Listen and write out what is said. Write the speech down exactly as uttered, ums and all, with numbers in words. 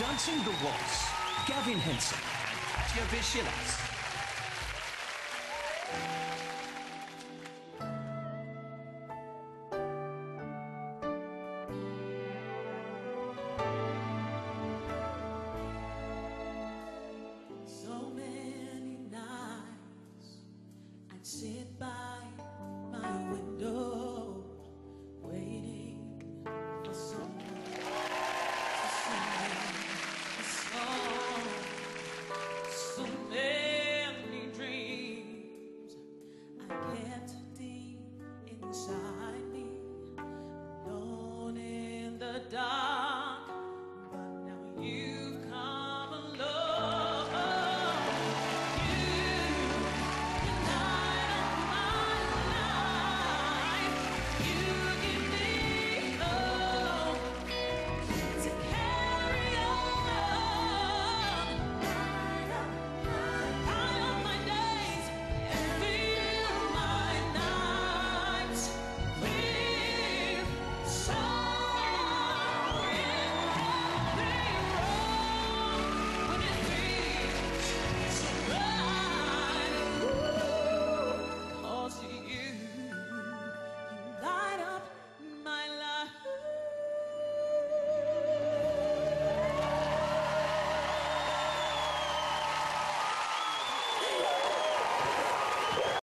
Dancing the Waltz, Gavin Henson and Katja Vishillas. So many nights I'd sit by my window, waiting for someone to sing a song. So many dreams I kept deep inside me, alone in the dark.